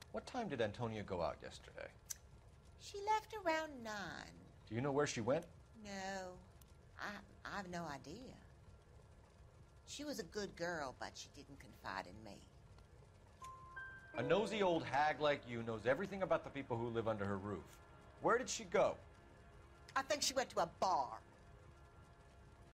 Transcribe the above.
What time did Antonia go out yesterday? She left around 9. Do you know where she went? No, I have no idea. She was a good girl, but she didn't confide in me. A nosy old hag like you knows everything about the people who live under her roof. Where did she go? I think she went to a bar.